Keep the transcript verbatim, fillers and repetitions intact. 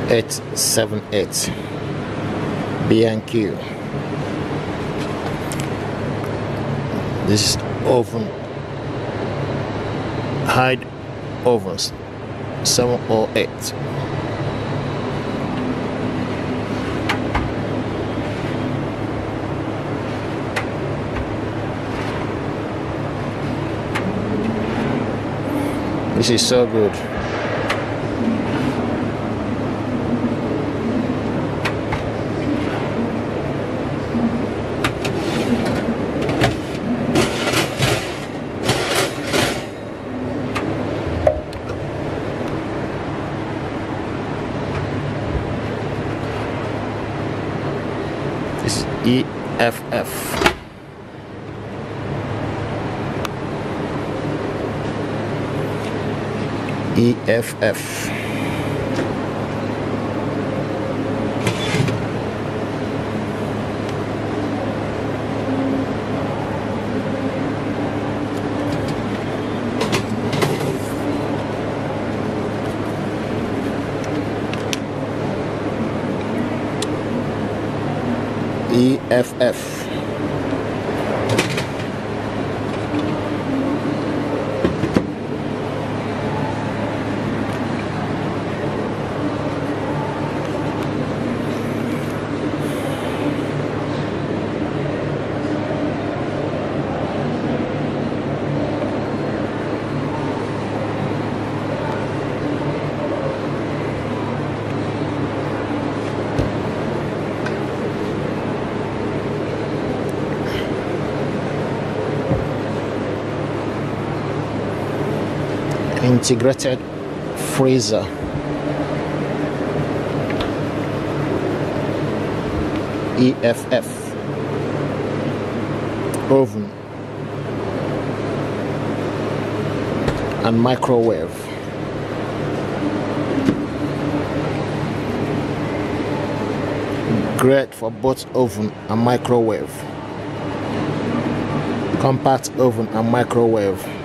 eight seven eight B and Q. This is oven, Hyde ovens, seven oh eight. This is so good. This is E F F. E F F. E F F. Integrated freezer. E F F. Oven and microwave. Great for both oven and microwave. Compact oven and microwave.